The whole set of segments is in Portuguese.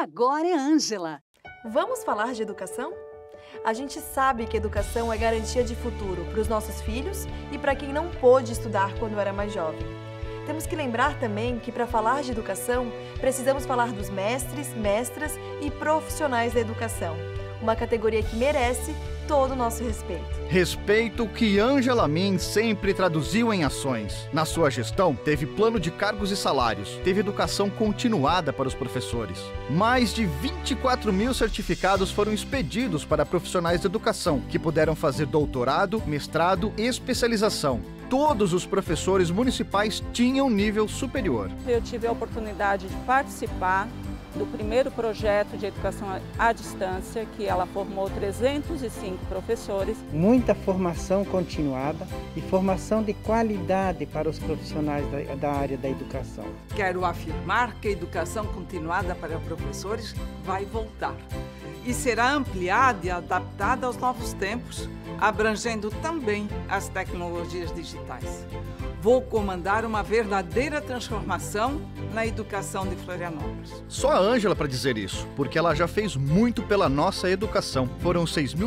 agora é Ângela. Vamos falar de educação? A gente sabe que educação é garantia de futuro para os nossos filhos e para quem não pôde estudar quando era mais jovem. Temos que lembrar também que para falar de educação, precisamos falar dos mestres, mestras e profissionais da educação. Uma categoria que merece todo o nosso respeito. Respeito que Ângela Min sempre traduziu em ações. Na sua gestão, teve plano de cargos e salários, teve educação continuada para os professores. Mais de 24 mil certificados foram expedidos para profissionais de educação, que puderam fazer doutorado, mestrado e especialização. Todos os professores municipais tinham nível superior. Eu tive a oportunidade de participar do primeiro projeto de educação à distância, que ela formou 305 professores. Muita formação continuada e formação de qualidade para os profissionais da área da educação. Quero afirmar que a educação continuada para professores vai voltar e será ampliada e adaptada aos novos tempos, abrangendo também as tecnologias digitais. Vou comandar uma verdadeira transformação na educação de Florianópolis. Só a Ângela para dizer isso, porque ela já fez muito pela nossa educação. Foram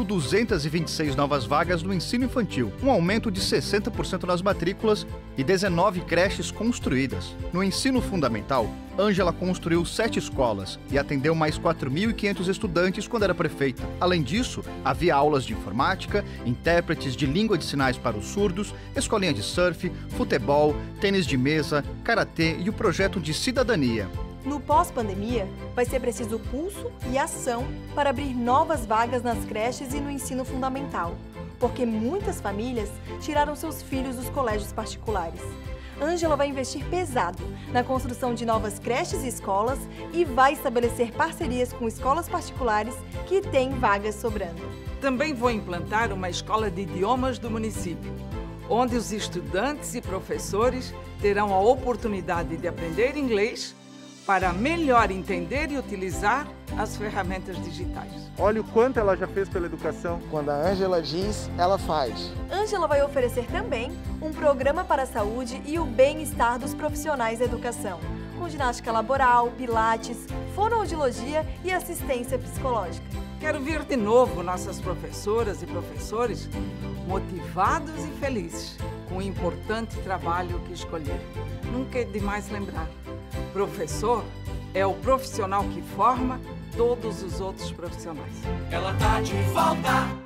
6.226 novas vagas no ensino infantil, um aumento de 60% nas matrículas e 19 creches construídas. No ensino fundamental, Ângela construiu 7 escolas e atendeu mais 4.500 estudantes quando era prefeita. Além disso, havia aulas de informática, intérpretes de língua de sinais para os surdos, escolinha de surf, futebol, tênis de mesa, karatê e o projeto de cidadania. No pós-pandemia, vai ser preciso pulso e ação para abrir novas vagas nas creches e no ensino fundamental, porque muitas famílias tiraram seus filhos dos colégios particulares. Ângela vai investir pesado na construção de novas creches e escolas e vai estabelecer parcerias com escolas particulares que têm vagas sobrando. Também vou implantar uma escola de idiomas do município, onde os estudantes e professores terão a oportunidade de aprender inglês para melhor entender e utilizar as ferramentas digitais. Olha o quanto ela já fez pela educação. Quando a Ângela diz, ela faz. Ângela vai oferecer também um programa para a saúde e o bem-estar dos profissionais da educação, com ginástica laboral, pilates, fonoaudiologia e assistência psicológica. Quero ver de novo nossas professoras e professores motivados e felizes com o importante trabalho que escolheram. Nunca é demais lembrar. Professor é o profissional que forma todos os outros profissionais. Ela tá de volta!